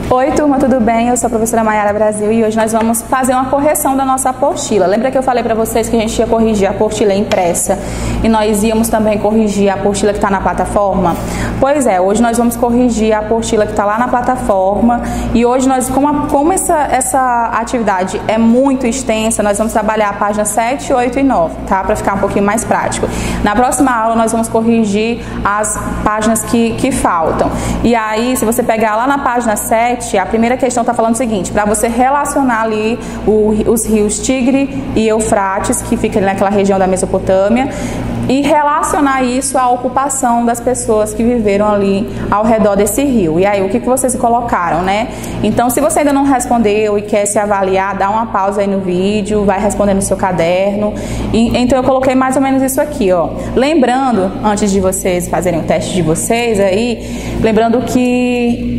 Oi turma, tudo bem? Eu sou a professora Maiara Brasil e hoje nós vamos fazer uma correção da nossa apostila. Lembra que eu falei para vocês que a gente ia corrigir a apostila impressa e nós íamos também corrigir a apostila que está na plataforma? Pois é, hoje nós vamos corrigir a apostila que está lá na plataforma e hoje nós, como essa atividade é muito extensa, nós vamos trabalhar a página 7, 8 e 9, tá? Para ficar um pouquinho mais prático. Na próxima aula nós vamos corrigir as páginas que faltam. E aí, se você pegar lá na página 7, a primeira questão está falando o seguinte: para você relacionar ali os rios Tigre e Eufrates, que fica ali naquela região da Mesopotâmia, e relacionar isso à ocupação das pessoas que viveram ali ao redor desse rio. E aí, o que vocês colocaram, né? Então, se você ainda não respondeu e quer se avaliar, dá uma pausa aí no vídeo, vai responder no seu caderno. Então, eu coloquei mais ou menos isso aqui, ó. Lembrando, antes de vocês fazerem o teste de vocês aí, lembrando que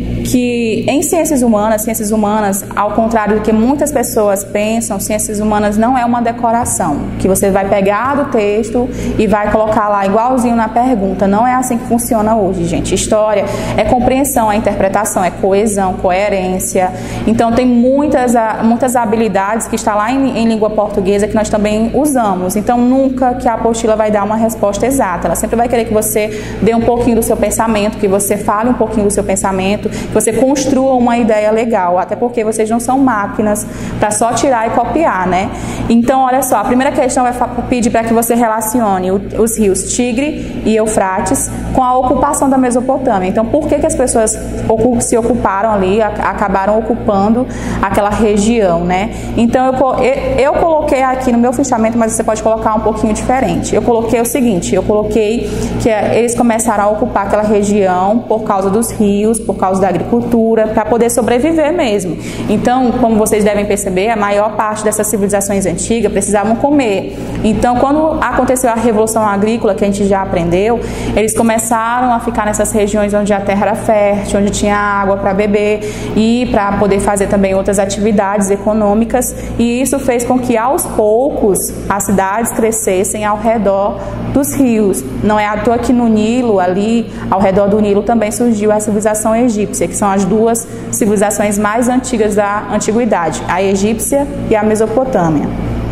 em ciências humanas, ao contrário do que muitas pessoas pensam, ciências humanas não é uma decoração, que você vai pegar do texto e vai colocar lá igualzinho na pergunta. Não é assim que funciona hoje, gente. História é compreensão, é interpretação, é coesão, coerência. Então tem muitas habilidades que está lá em língua portuguesa que nós também usamos. Então nunca que a apostila vai dar uma resposta exata. Ela sempre vai querer que você dê um pouquinho do seu pensamento, que você fale um pouquinho do seu pensamento, que você construa uma ideia legal, até porque vocês não são máquinas para só tirar e copiar, né? Então olha só, a primeira questão vai pedir para que você relacione os rios Tigre e Eufrates com a ocupação da Mesopotâmia. Então, por que as pessoas se ocuparam ali, acabaram ocupando aquela região, né? Então, eu coloquei aqui no meu fichamento, mas você pode colocar um pouquinho diferente. Eu coloquei o seguinte, eu coloquei que eles começaram a ocupar aquela região por causa dos rios, por causa da agricultura, para poder sobreviver mesmo. Então, como vocês devem perceber, a maior parte dessas civilizações antigas precisavam comer. Então, quando aconteceu a Revolução Agrícola, que a gente já aprendeu, eles começaram a ficar nessas regiões onde a terra era fértil, onde tinha água para beber e para poder fazer também outras atividades econômicas, e isso fez com que aos poucos as cidades crescessem ao redor dos rios. Não é à toa que no Nilo, ali ao redor do Nilo, também surgiu a civilização egípcia, que são as duas civilizações mais antigas da antiguidade, a egípcia e a Mesopotâmia.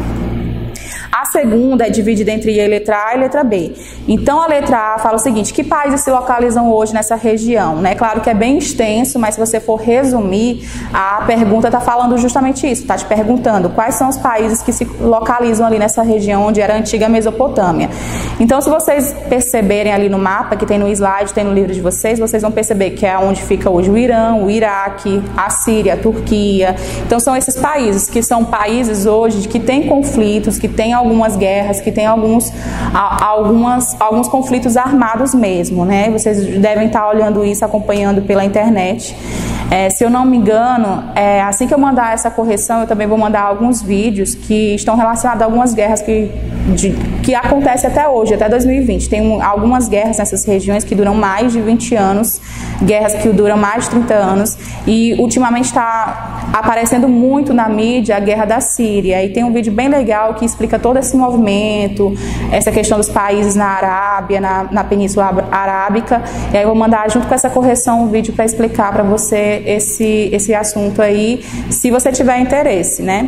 A segunda é dividida entre a letra A e a letra B. Então, a letra A fala o seguinte: que países se localizam hoje nessa região? Né? Claro que é bem extenso, mas se você for resumir, a pergunta está falando justamente isso. Está te perguntando quais são os países que se localizam ali nessa região onde era a antiga Mesopotâmia. Então, se vocês perceberem ali no mapa, que tem no slide, tem no livro de vocês, vocês vão perceber que é onde fica hoje o Irã, o Iraque, a Síria, a Turquia. Então, são esses países que são países hoje que têm conflitos, que têm algumas guerras, que tem alguns conflitos armados mesmo, né? Vocês devem estar olhando isso, acompanhando pela internet. Se eu não me engano, assim que eu mandar essa correção, eu também vou mandar alguns vídeos que estão relacionados a algumas guerras que acontecem até hoje, até 2020. Tem algumas guerras nessas regiões que duram mais de 20 anos, guerras que duram mais de 30 anos, e ultimamente está aparecendo muito na mídia a guerra da Síria. E tem um vídeo bem legal que explica todo esse movimento, essa questão dos países na Arábia, na Península Arábica. E aí eu vou mandar junto com essa correção um vídeo para explicar para você esse assunto aí, se você tiver interesse, né?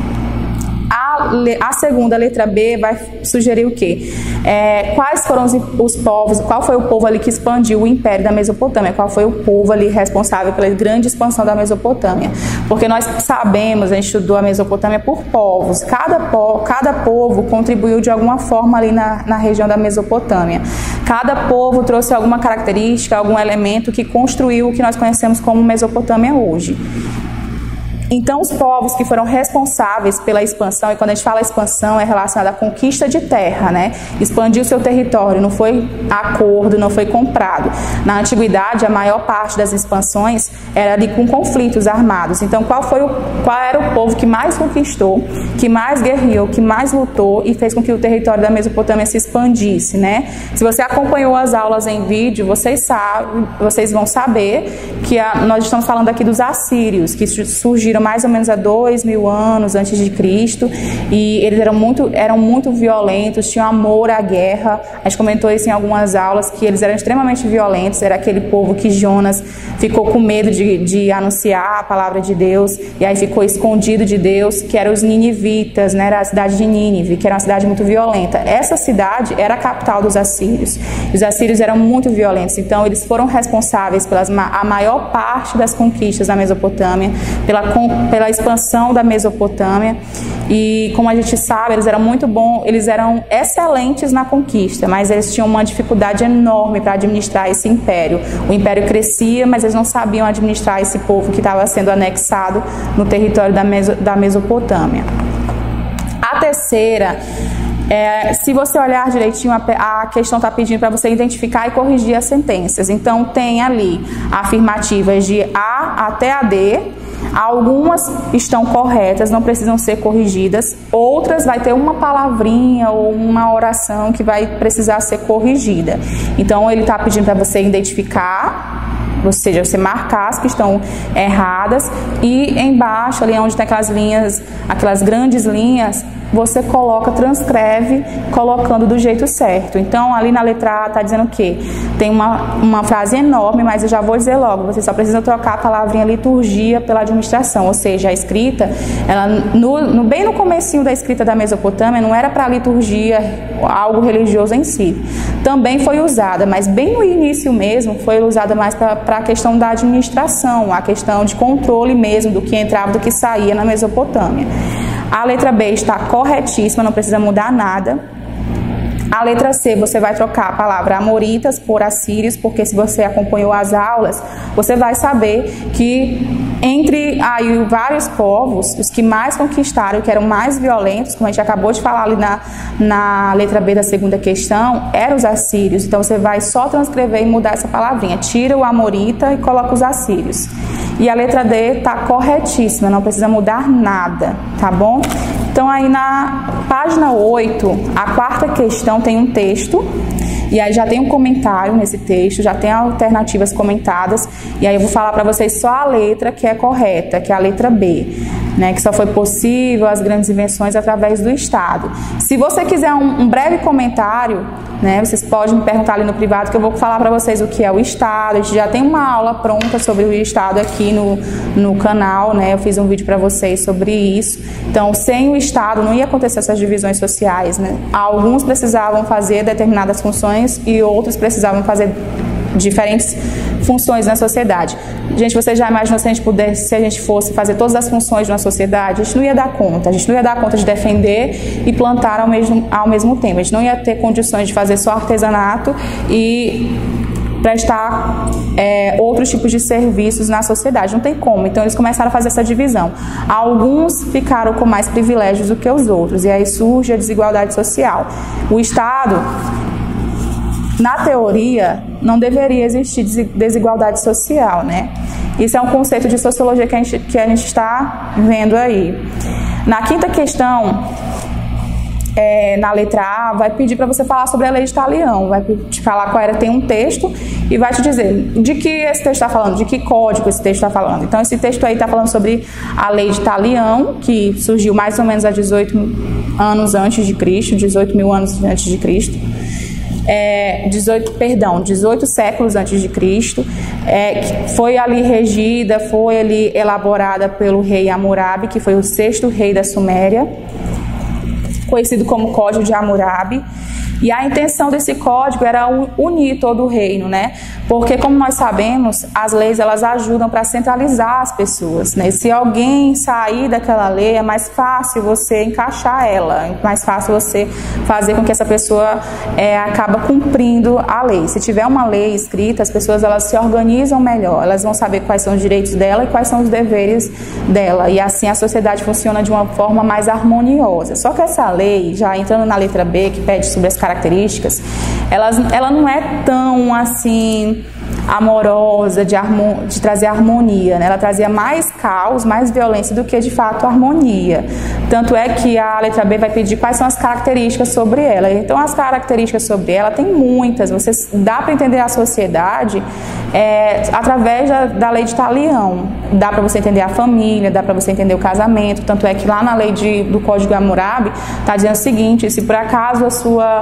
A segunda, letra B, vai sugerir o quê? Quais foram os povos, qual foi o povo ali que expandiu o Império da Mesopotâmia? Qual foi o povo ali responsável pela grande expansão da Mesopotâmia? Porque nós sabemos, a gente estudou a Mesopotâmia por povos. Cada povo contribuiu de alguma forma ali na região da Mesopotâmia. Cada povo trouxe alguma característica, algum elemento que construiu o que nós conhecemos como Mesopotâmia hoje. Então, os povos que foram responsáveis pela expansão, e quando a gente fala expansão, é relacionada à conquista de terra, né? Expandir o seu território, não foi acordo, não foi comprado. Na antiguidade, a maior parte das expansões era ali com conflitos armados. Então, qual era o povo que mais conquistou, que mais guerreou, que mais lutou e fez com que o território da Mesopotâmia se expandisse, né? Se você acompanhou as aulas em vídeo, vocês vão saber que nós estamos falando aqui dos assírios, que surgiram surgiram mais ou menos há 2000 anos antes de Cristo, e eles eram muito violentos, tinham amor à guerra. A gente comentou isso em algumas aulas, que eles eram extremamente violentos. Era aquele povo que Jonas ficou com medo de anunciar a palavra de Deus, e aí ficou escondido de Deus, que eram os ninivitas, né? Era a cidade de Nínive, que era uma cidade muito violenta. Essa cidade era a capital dos assírios. Os assírios eram muito violentos, então eles foram responsáveis pela a maior parte das conquistas da Mesopotâmia, pela expansão da Mesopotâmia. E como a gente sabe, eles eram muito bons, eles eram excelentes na conquista, mas eles tinham uma dificuldade enorme para administrar esse império. O império crescia, mas eles não sabiam administrar esse povo que estava sendo anexado no território da Mesopotâmia. A terceira, se você olhar direitinho, a questão está pedindo para você identificar e corrigir as sentenças. Então, tem ali afirmativas de A até a D. Algumas estão corretas, não precisam ser corrigidas. Outras vai ter uma palavrinha ou uma oração que vai precisar ser corrigida. Então, ele está pedindo para você identificar, ou seja, você marcar as que estão erradas, e embaixo, ali onde tem aquelas linhas, aquelas grandes linhas, você transcreve, colocando do jeito certo. Então, ali na letra A está dizendo o quê? Tem uma frase enorme, mas eu já vou dizer logo, você só precisa trocar a palavrinha liturgia pela administração, ou seja, a escrita, ela, bem no comecinho da escrita da Mesopotâmia, não era para liturgia, algo religioso em si. Também foi usada, mas bem no início mesmo, foi usada mais para a questão da administração, a questão de controle mesmo do que entrava, do que saía na Mesopotâmia. A letra B está corretíssima, não precisa mudar nada. A letra C, você vai trocar a palavra amoritas por assírios, porque se você acompanhou as aulas, você vai saber que entre vários povos, os que mais conquistaram, que eram mais violentos, como a gente acabou de falar ali na letra B da segunda questão, eram os assírios. Então você vai só transcrever e mudar essa palavrinha. Tira o amorita e coloca os assírios. E a letra D está corretíssima, não precisa mudar nada, tá bom? Então aí na página 8, a quarta questão tem um texto, e aí já tem um comentário nesse texto, já tem alternativas comentadas, e aí eu vou falar para vocês só a letra que é correta, que é a letra B, né, que só foi possível as grandes invenções através do Estado. Se você quiser um breve comentário, né, vocês podem me perguntar ali no privado, que eu vou falar para vocês o que é o Estado. A gente já tem uma aula pronta sobre o Estado aqui no canal, né, eu fiz um vídeo para vocês sobre isso. Então, sem o Estado não ia acontecer essas divisões sociais, né? Alguns precisavam fazer determinadas funções e outros precisavam fazer diferentes funções na sociedade. Gente, você já imaginou se a gente fosse fazer todas as funções de uma sociedade? A gente não ia dar conta. A gente não ia dar conta de defender e plantar ao mesmo tempo. A gente não ia ter condições de fazer só artesanato e prestar outros tipos de serviços na sociedade. Não tem como. Então, eles começaram a fazer essa divisão. Alguns ficaram com mais privilégios do que os outros. E aí surge a desigualdade social. O Estado, na teoria, não deveria existir desigualdade social, né? Isso é um conceito de sociologia que a gente está vendo aí. Na quinta questão, na letra A, vai pedir para você falar sobre a lei de Talião, vai te falar qual era, tem um texto e vai te dizer de que esse texto está falando, de que código esse texto está falando. Então, esse texto aí está falando sobre a lei de Talião, que surgiu mais ou menos há 18 anos antes de Cristo, 18 mil anos antes de Cristo. 18 séculos antes de Cristo, foi ali regida, foi ali elaborada pelo rei Hammurabi, que foi o 6º rei da Suméria, conhecido como Código de Hammurabi. E a intenção desse código era unir todo o reino, né? Porque, como nós sabemos, as leis elas ajudam para centralizar as pessoas, né? Se alguém sair daquela lei, é mais fácil você encaixar ela, é mais fácil você fazer com que essa pessoa acaba cumprindo a lei. Se tiver uma lei escrita, as pessoas elas se organizam melhor, elas vão saber quais são os direitos dela e quais são os deveres dela, e assim a sociedade funciona de uma forma mais harmoniosa. Só que essa lei, já entrando na letra B, que pede sobre as características, ela não é tão assim amorosa, de trazer harmonia, né? Ela trazia mais caos, mais violência do que de fato harmonia. Tanto é que a letra B vai pedir quais são as características sobre ela. Então as características sobre ela tem muitas. Dá para entender a sociedade através da lei de Talião. Dá para você entender a família, dá para você entender o casamento. Tanto é que lá na lei do Código de Hammurabi está dizendo o seguinte: se por acaso a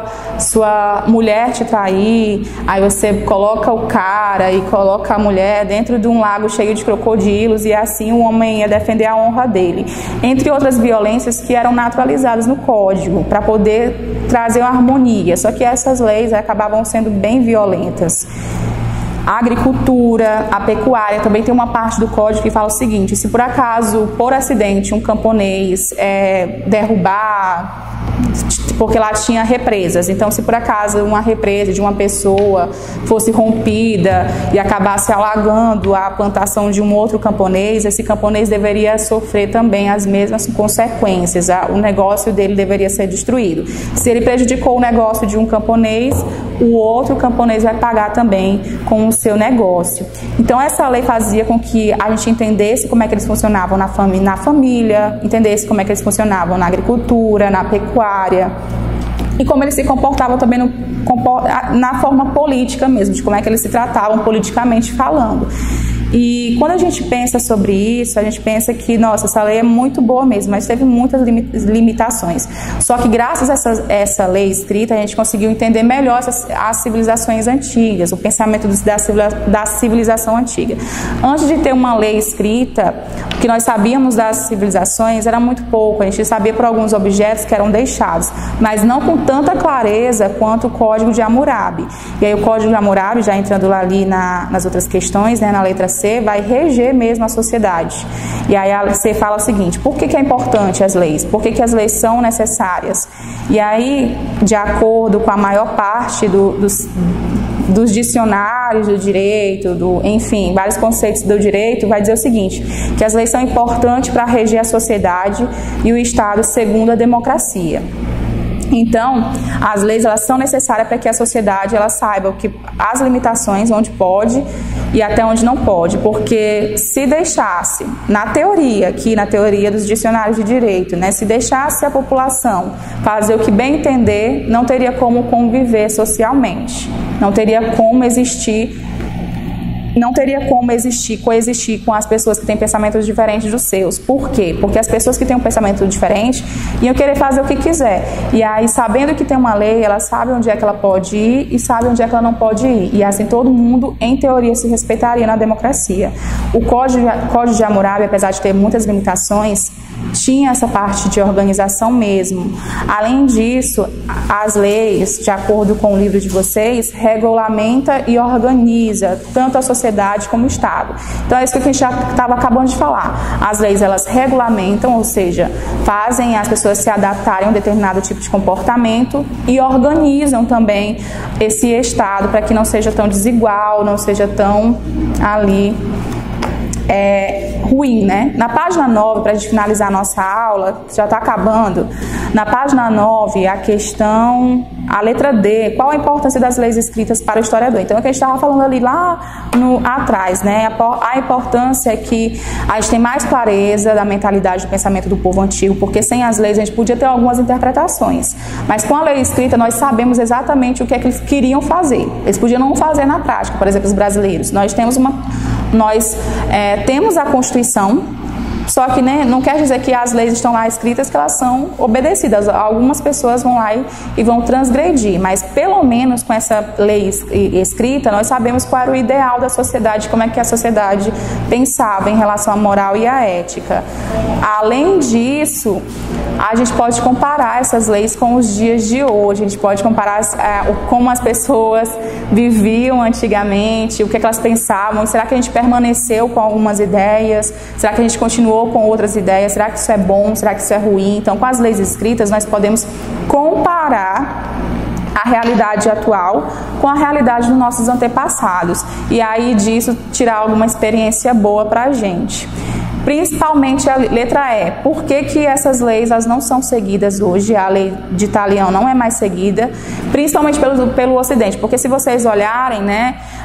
sua mulher te trair, aí você coloca o cara e coloca a mulher dentro de um lago cheio de crocodilos, e assim o homem ia defender a honra dele. Entre outras violências que eram naturalizadas no Código, para poder trazer uma harmonia. Só que essas leis acabavam sendo bem violentas. A agricultura, a pecuária, também tem uma parte do código que fala o seguinte: se por acaso, por acidente, um camponês derrubar, porque lá tinha represas, então se por acaso uma represa de uma pessoa fosse rompida e acabasse alagando a plantação de um outro camponês, esse camponês deveria sofrer também as mesmas consequências, o negócio dele deveria ser destruído. Se ele prejudicou o negócio de um camponês, o outro camponês vai pagar também com o seu negócio. Então essa lei fazia com que a gente entendesse como é que eles funcionavam na família, entendesse como é que eles funcionavam na agricultura, na pecuária, e como eles se comportavam também na forma política mesmo, de como é que eles se tratavam politicamente falando. E quando a gente pensa sobre isso, a gente pensa que, nossa, essa lei é muito boa mesmo, mas teve muitas limitações. Só que graças a essa lei escrita, a gente conseguiu entender melhor as civilizações antigas, o pensamento da civilização antiga. Antes de ter uma lei escrita, o que nós sabíamos das civilizações era muito pouco. A gente sabia por alguns objetos que eram deixados, mas não com tanta clareza quanto o Código de Hammurabi. E aí o Código de Hammurabi, já entrando lá ali nas outras questões, né, na letra C, vai reger mesmo a sociedade. E aí a C fala o seguinte: por que é importante as leis? Por que as leis são necessárias? E aí, de acordo com a maior parte dos dicionários do direito, enfim, vários conceitos do direito, vai dizer o seguinte: que as leis são importantes para reger a sociedade e o Estado segundo a democracia. Então, as leis, elas são necessárias para que a sociedade ela saiba as limitações, onde pode e até onde não pode, porque se deixasse, na teoria dos dicionários de direito, né, se deixasse a população fazer o que bem entender, não teria como conviver socialmente, não teria como coexistir com as pessoas que têm pensamentos diferentes dos seus. Por quê? Porque as pessoas que têm um pensamento diferente iam querer fazer o que quiser. E aí, sabendo que tem uma lei, ela sabe onde é que ela pode ir e sabe onde é que ela não pode ir. E assim, todo mundo, em teoria, se respeitaria na democracia. O Código de Hammurabi, apesar de ter muitas limitações, tinha essa parte de organização mesmo. Além disso, as leis, de acordo com o livro de vocês, regulamenta e organiza tanto a sociedade como o Estado. Então é isso que a gente já estava acabando de falar. As leis, elas regulamentam, ou seja, fazem as pessoas se adaptarem a um determinado tipo de comportamento, e organizam também esse Estado para que não seja tão desigual, não seja tão ali ruim, né? Na página 9, para a gente finalizar a nossa aula, que já está acabando, na página 9, a letra D, qual a importância das leis escritas para o historiador? Então, é o que a gente estava falando ali lá atrás, né? A importância é que a gente tem mais clareza da mentalidade do pensamento do povo antigo, porque sem as leis a gente podia ter algumas interpretações, mas com a lei escrita nós sabemos exatamente o que é que eles queriam fazer. Eles podiam não fazer na prática. Por exemplo, os brasileiros, nós temos a Constituição, só que, né, não quer dizer que as leis estão lá escritas que elas são obedecidas. Algumas pessoas vão lá e vão transgredir, mas pelo menos com essa lei escrita nós sabemos qual era o ideal da sociedade, como é que a sociedade pensava em relação à moral e à ética. Além disso, a gente pode comparar essas leis com os dias de hoje, a gente pode comparar como as pessoas viviam antigamente, o que elas pensavam. Será que a gente permaneceu com algumas ideias? Será que a gente continuou com outras ideias? Será que isso é bom? Será que isso é ruim? Então, com as leis escritas, nós podemos comparar a realidade atual com a realidade dos nossos antepassados, e aí disso tirar alguma experiência boa para a gente. Principalmente a letra E. Por que essas leis elas não são seguidas hoje? A lei de Talião não é mais seguida, principalmente pelo Ocidente. Porque se vocês olharem, né,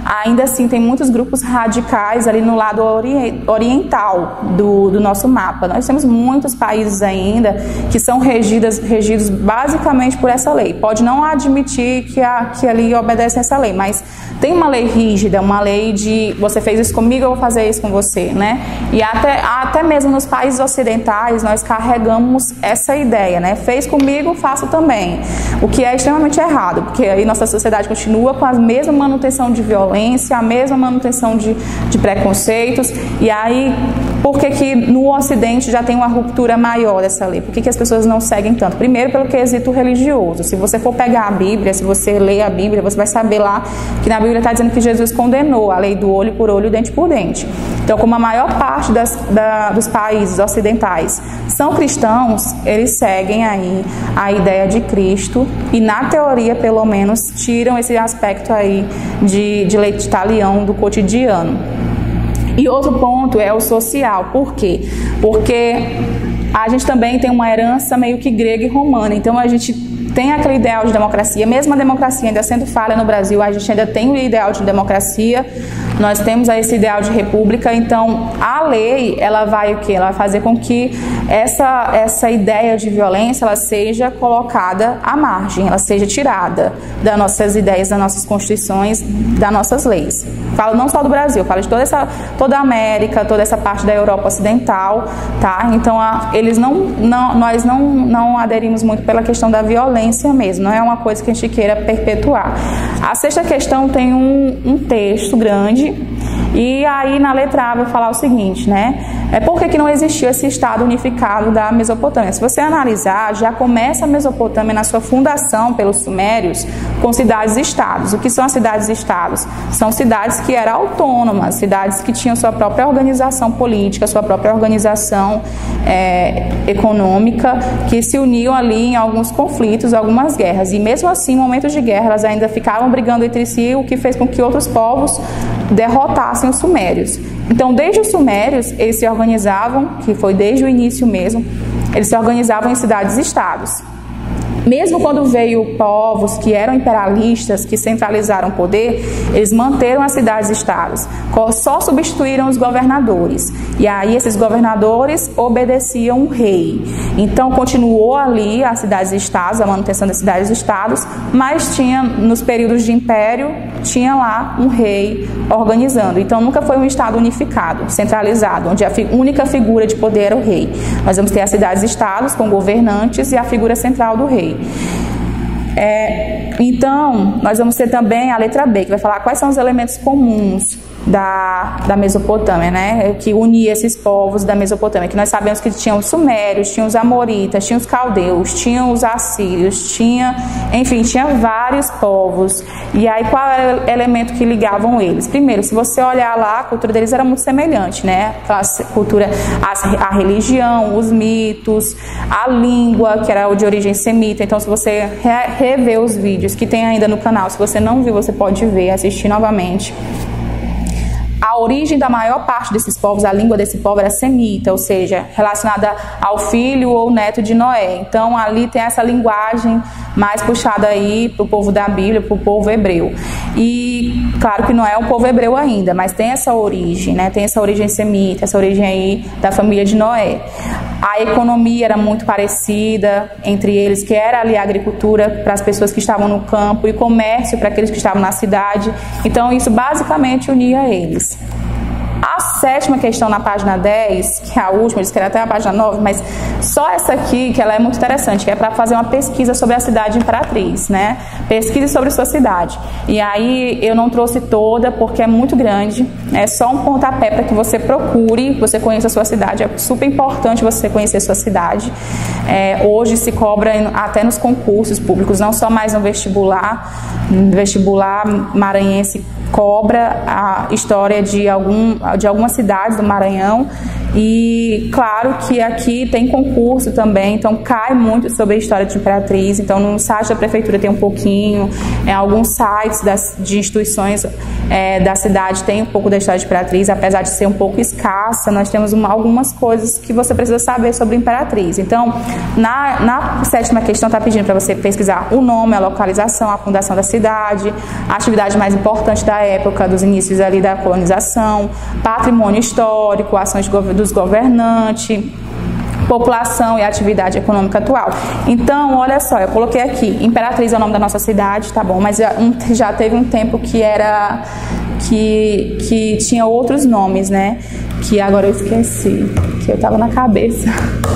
ainda assim tem muitos grupos radicais ali no lado oriental do nosso mapa. Nós temos muitos países ainda que são regidos basicamente por essa lei. Pode não admitir que ali obedecem essa lei, mas tem uma lei rígida, uma lei de você fez isso comigo, eu vou fazer isso com você, né? E até mesmo nos países ocidentais nós carregamos essa ideia, né? Fez comigo, faço também. O que é extremamente errado, porque aí nossa sociedade continua com a mesma manutenção de violência, a mesma manutenção de preconceitos. E aí, por que no Ocidente já tem uma ruptura maior dessa lei? Por que as pessoas não seguem tanto? Primeiro, pelo quesito religioso. Se você for pegar a Bíblia, se você ler a Bíblia, você vai saber lá que na Bíblia está dizendo que Jesus condenou a lei do olho por olho, dente por dente. Então, como a maior parte dos países ocidentais são cristãos, eles seguem aí a ideia de Cristo e, na teoria, pelo menos, tiram esse aspecto aí de leite de talião do cotidiano. E outro ponto é o social. Por quê? Porque a gente também tem uma herança meio que grega e romana. Então, a gente tem aquele ideal de democracia. Mesmo a democracia ainda sendo falha no Brasil, a gente ainda tem o ideal de democracia. Nós temos esse ideal de república. Então, a lei, ela vai o quê? Ela vai fazer com que essa ideia de violência, ela seja colocada à margem, ela seja tirada das nossas ideias, das nossas constituições, das nossas leis. Falo não só do Brasil, falo de toda a América, toda essa parte da Europa Ocidental, tá? Então, nós não aderimos muito pela questão da violência mesmo, não é uma coisa que a gente queira perpetuar. A sexta questão tem um texto grande, e aí na letra A vai falar o seguinte, né? Por que não existiu esse estado unificado da Mesopotâmia? Se você analisar, já começa a Mesopotâmia na sua fundação pelos sumérios com cidades-estados. O que são as cidades-estados? São cidades que eram autônomas, cidades que tinham sua própria organização política, sua própria organização econômica, que se uniam ali em alguns conflitos, algumas guerras. E mesmo assim, em momentos de guerra, elas ainda ficavam brigando entre si, o que fez com que outros povos derrotassem os sumérios. Então, desde os sumérios, eles se organizavam, que foi desde o início mesmo, eles se organizavam em cidades-estados. Mesmo quando veio povos que eram imperialistas, que centralizaram o poder, eles manteram as cidades-estados, só substituíram os governadores. E aí esses governadores obedeciam o rei. Então continuou ali as cidades-estados, a manutenção das cidades-estados, mas tinha, nos períodos de império, tinha lá um rei organizando. Então nunca foi um estado unificado, centralizado, onde a única figura de poder era o rei. Nós vamos ter as cidades-estados com governantes e a figura central do rei. Então, nós vamos ter também a letra B, que vai falar quais são os elementos comuns da Mesopotâmia, né? Que unia esses povos da Mesopotâmia, que nós sabemos que tinham os sumérios, tinham os amoritas, tinham os caldeus, tinham os assírios, tinha vários povos. E aí, qual era o elemento que ligavam eles? Primeiro, se você olhar lá, a cultura deles era muito semelhante, né? A cultura, a religião, os mitos, a língua, que era de origem semita. Então, se você rever os vídeos que tem ainda no canal, se você não viu, você pode ver, assistir novamente. A origem da maior parte desses povos, a língua desse povo era semita, ou seja, relacionada ao filho ou neto de Noé. Então ali tem essa linguagem mais puxada aí para o povo da Bíblia, para o povo hebreu. E claro que não é o povo hebreu ainda, mas tem essa origem, né? Tem essa origem semita, essa origem aí da família de Noé. A economia era muito parecida entre eles, que era ali a agricultura para as pessoas que estavam no campo e comércio para aqueles que estavam na cidade. Então isso basicamente unia eles. A sétima questão na página 10, que é a última, eles querem até a página 9, mas só essa aqui, que ela é muito interessante, que é para fazer uma pesquisa sobre a cidade imperatriz, né? Pesquise sobre sua cidade. E aí eu não trouxe toda porque é muito grande, é só um pontapé para que você procure, você conheça a sua cidade, é super importante você conhecer a sua cidade. Hoje se cobra até nos concursos públicos, não só mais no vestibular maranhense, cobra a história de algumas cidades do Maranhão E claro que aqui tem concurso também, então cai muito sobre a história de Imperatriz. Então no site da prefeitura tem um pouquinho, alguns sites de instituições da cidade tem um pouco da história de Imperatriz, apesar de ser um pouco escassa, nós temos algumas coisas que você precisa saber sobre Imperatriz. Então na sétima questão está pedindo para você pesquisar o nome, a localização, a fundação da cidade, a atividade mais importante da época, dos inícios ali da colonização, patrimônio histórico, ações dos governantes, população e atividade econômica atual. Então, olha só, eu coloquei aqui, Imperatriz é o nome da nossa cidade, tá bom, mas já teve um tempo que tinha outros nomes, né, que agora eu esqueci, que eu tava na cabeça.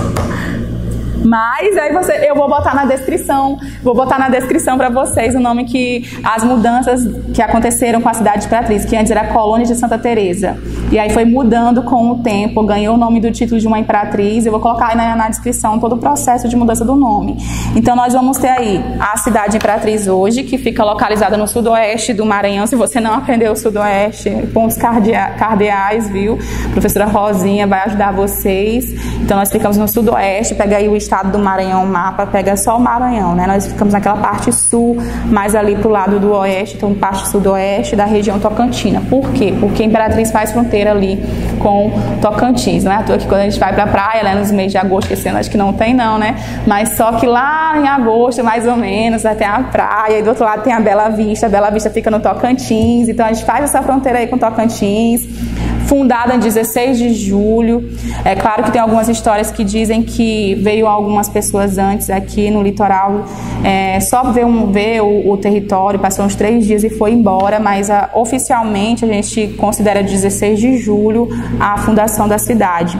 Mas aí eu vou botar na descrição para vocês o nome as mudanças que aconteceram com a cidade de Imperatriz, que antes era Colônia de Santa Teresa. E aí foi mudando com o tempo, ganhou o nome do título de uma imperatriz. Eu vou colocar aí na descrição todo o processo de mudança do nome. Então nós vamos ter aí a cidade de Imperatriz hoje, que fica localizada no sudoeste do Maranhão. Se você não aprendeu o sudoeste, pontos cardeais, viu? A professora Rosinha vai ajudar vocês. Então nós ficamos no sudoeste, pega aí o estado do Maranhão, o mapa, pega só o Maranhão, né? Nós ficamos naquela parte sul, mais ali pro lado do oeste, então parte sudoeste da região tocantina. Por quê? Porque Imperatriz faz fronteira ali com Tocantins. Não é à toa que quando a gente vai pra praia, né, nos meses de agosto, que esse ano acho que não tem não, né? Mas só que lá em agosto, mais ou menos, tem a praia, e do outro lado tem a Bela Vista fica no Tocantins, então a gente faz essa fronteira aí com Tocantins. Fundada em 16 de julho. É claro que tem algumas histórias que dizem que veio algumas pessoas antes aqui no litoral, só ver o território, passou uns 3 dias e foi embora, mas oficialmente a gente considera 16 de julho a fundação da cidade.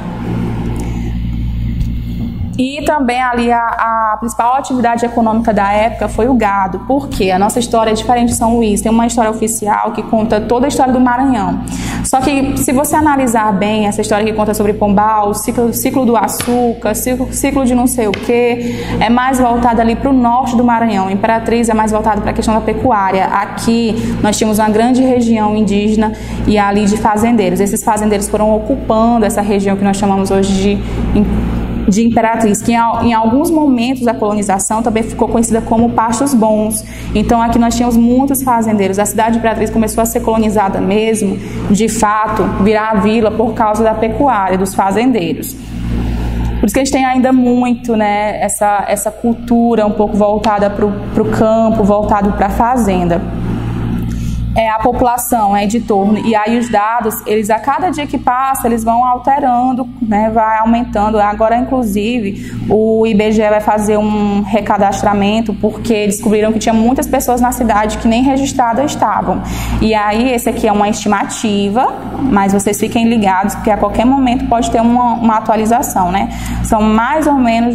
E também ali a principal atividade econômica da época foi o gado. Por quê? A nossa história é diferente de São Luís. Tem uma história oficial que conta toda a história do Maranhão. Só que se você analisar bem essa história que conta sobre Pombal, ciclo do açúcar, ciclo de não sei o que, é mais voltada ali para o norte do Maranhão. Imperatriz é mais voltada para a questão da pecuária. Aqui nós tínhamos uma grande região indígena e ali de fazendeiros. Esses fazendeiros foram ocupando essa região que nós chamamos hoje de Imperatriz, que em alguns momentos da colonização também ficou conhecida como Pastos Bons. Então aqui nós tínhamos muitos fazendeiros. A cidade de Imperatriz começou a ser colonizada mesmo, de fato, virar a vila por causa da pecuária, dos fazendeiros. Por isso que a gente tem ainda muito, né, essa cultura um pouco voltada para o campo, voltado para a fazenda. A população de torno, e aí os dados, eles a cada dia que passa, eles vão alterando, né, vai aumentando. Agora, inclusive, o IBGE vai fazer um recadastramento, porque descobriram que tinha muitas pessoas na cidade que nem registradas estavam. E aí, esse aqui é uma estimativa, mas vocês fiquem ligados, porque a qualquer momento pode ter uma atualização, né? São mais ou menos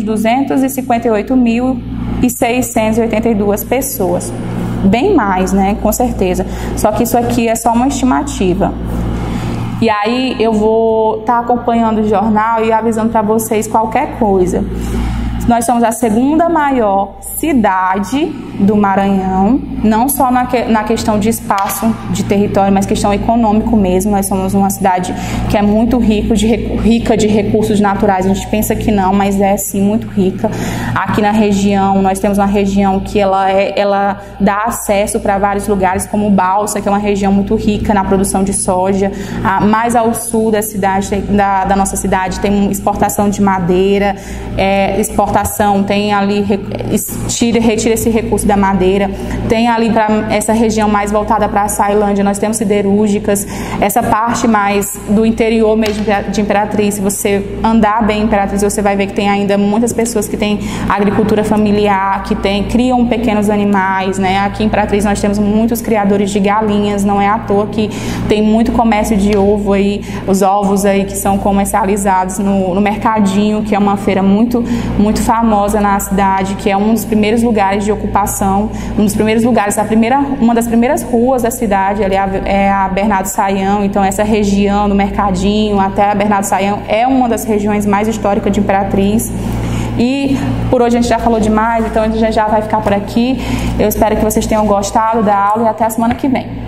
258.682 pessoas. Bem mais, né? Com certeza. Só que isso aqui é só uma estimativa. E aí eu vou estar acompanhando o jornal e avisando para vocês qualquer coisa. Nós somos a segunda maior cidade do Maranhão, não só na questão de espaço, de território, mas questão econômico mesmo. Nós somos uma cidade que é muito rica de recursos naturais. A gente pensa que não, mas é sim muito rica. Aqui na região, nós temos uma região que ela dá acesso para vários lugares, como Balsa, que é uma região muito rica na produção de soja. Mais ao sul da cidade, da nossa cidade, tem exportação de madeira, tem ali, retira esse recurso da madeira, tem ali para essa região mais voltada para a Açailândia, nós temos siderúrgicas, essa parte mais do interior mesmo de Imperatriz. Se você andar bem em Imperatriz, você vai ver que tem ainda muitas pessoas que têm agricultura familiar, que criam pequenos animais, né? Aqui em Imperatriz nós temos muitos criadores de galinhas, não é à toa que tem muito comércio de ovo aí, os ovos aí que são comercializados no mercadinho, que é uma feira muito famosa na cidade, que é um dos primeiros lugares de ocupação, uma das primeiras ruas da cidade, ali é a Bernardo Saião. Então essa região do mercadinho até a Bernardo Saião é uma das regiões mais históricas de Imperatriz. E por hoje a gente já falou demais, então a gente já vai ficar por aqui. Eu espero que vocês tenham gostado da aula e até a semana que vem.